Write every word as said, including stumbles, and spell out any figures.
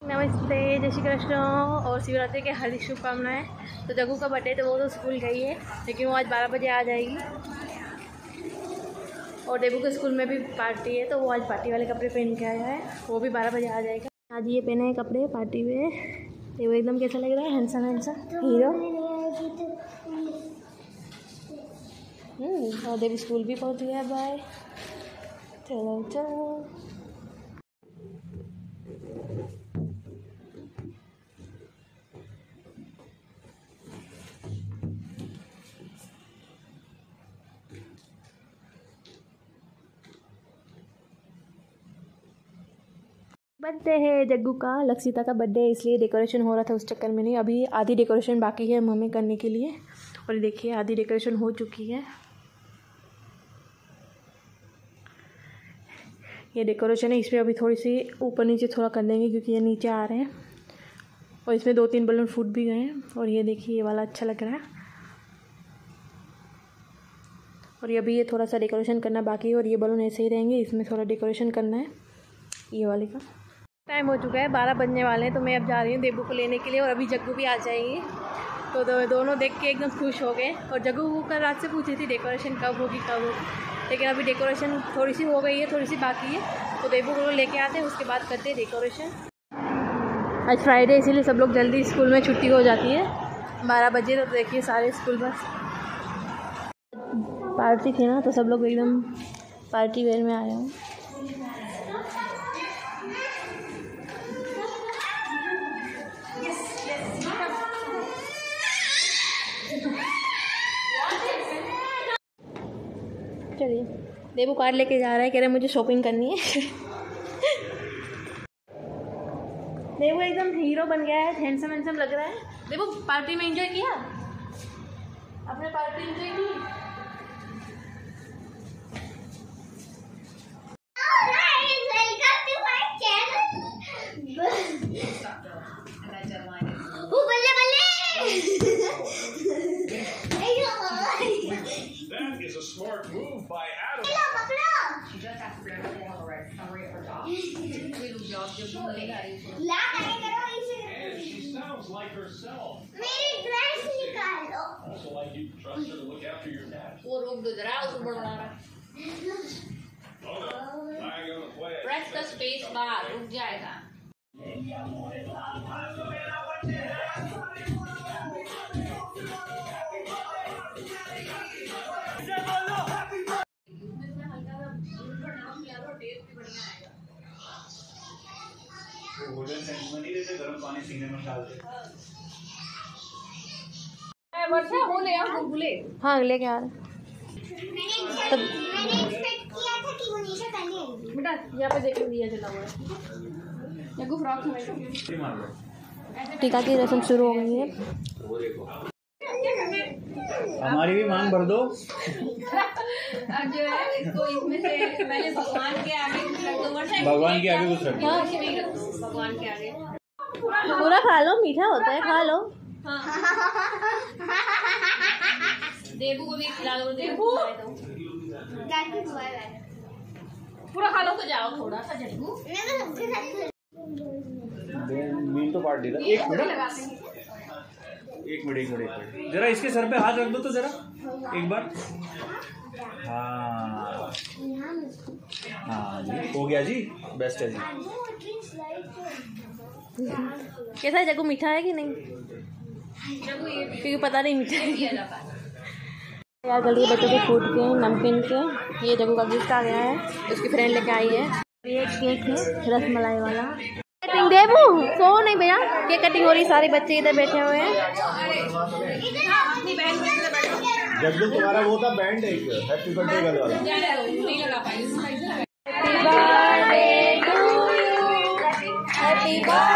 नमस्ते, जय श्री कृष्ण और शिवरात्रि के हार्दिक शुभकामनाएं। तो जग्गू का बर्थडे तो वो तो स्कूल गई है, लेकिन वो आज बारह बजे आ जाएगी। और देबू के स्कूल में भी पार्टी है, तो वो आज पार्टी वाले कपड़े पहन के आया है, वो भी बारह बजे आ जाएगा। आज ये पहने हैं कपड़े पार्टी में, ये वो एकदम कैसा लग रहा है, हैंडसम हैंडसम हीरो। और देबू स्कूल भी पहुँच गया। बाय, चलो चलो। बर्थडे है जग्गू का, लक्षिता का बर्थडे है, इसलिए डेकोरेशन हो रहा था, उस चक्कर में नहीं। अभी आधी डेकोरेशन बाकी है मम्मी करने के लिए, और देखिए आधी डेकोरेशन हो चुकी है। ये डेकोरेशन है, इस पर अभी थोड़ी सी ऊपर नीचे थोड़ा कर देंगे क्योंकि ये नीचे आ रहे हैं, और इसमें दो तीन बलून फूट भी गए हैं। और ये देखिए ये वाला अच्छा लग रहा है, और ये अभी ये थोड़ा सा डेकोरेशन करना बाकी है, और ये बलून ऐसे ही रहेंगे, इसमें थोड़ा डेकोरेशन करना है ये वाले का। टाइम हो चुका है, बारह बजने वाले हैं, तो मैं अब जा रही हूँ देबू को लेने के लिए, और अभी जग्गू भी आ जाएंगे। तो दो, दोनों देख के एकदम खुश हो गए। और जग्गू कल रात से पूछी थी डेकोरेशन कब होगी कब होगी, लेकिन अभी डेकोरेशन थोड़ी सी हो गई है, थोड़ी सी बाकी है। तो देबू को लेके आते हैं, उसके बाद करते हैं डेकोरेशन। आज फ्राइडे इसीलिए सब लोग जल्दी स्कूल में छुट्टी हो जाती है बारह बजे। तो देखिए सारे स्कूल बस पार्टी थी ना, तो सब लोग एकदम पार्टी वेयर में आए हैं। चलिए, देबू कार्ड लेके जा रहा है, कह रहे मुझे शॉपिंग करनी है। देबू एकदम हीरो बन गया है, हैंडसम हैंडसम लग रहा है। देबू पार्टी में एंजॉय किया, अपने पार्टी एंजॉय की। Smart move by Adam. She just asked Brianna to have a right summary of her job. And she sounds like herself. मेरी ड्रेस निकालो। Also like you trust her to look after your dad. वो रोक दो जरा, उसको बढ़ा रहा। Oh no, I ain't gonna play it. Press the space bar, रुक जाएगा। गरम पानी सीने में डालते। वो ले आओ बुलबुले। हाँ लेके आ रहे। मैंने एक्सपेक्ट किया था कि वो नीचे पहने आएगी। बेटा यहाँ पे देखो दिया जला हुआ है। जग्गू फ्रॉक में टीका की रस्म शुरू हो गई है। हमारी भी मांग भर दो। अब जो है इसको इसमें से पहले भगवान के आगे कुछ रख दो। भगवान के आगे कुछ रख दो। भगवान के आगे पूरा खा लो, मीठा होता है, खा लो। हाँ। देबू को भी खिला दो। देबू पूरा खा लो तो जाओ थोड़ा सा। जग्गू मील तो पार्ट दे रहा। एक मिनट एक मिनट एक मिनट जरा इसके सर पे हाथ रख दो तो जरा एक बार। हाँ हाँ जी हो गया जी, बेस्ट है जी। कैसा है जग्गू, मीठा है कि नहीं? क्योंकि पता नहीं मीठा है यार। गलती बच्चों के फूड के नमकीन के ये जग्गू का गिफ्ट आ गया है, उसकी फ्रेंड लेके आई है। ये केक है रस मलाई वाला। कटिंग देबू सो नहीं भैया, केक कटिंग हो रही, सारे बच्चे इधर बैठे हुए हैं। जग्गू तुम्हारा वो था बैंड एक हैप्पी बर्थडे गर्ल वाला। नहीं लगा पाई। Happy birthday to you, happy birthday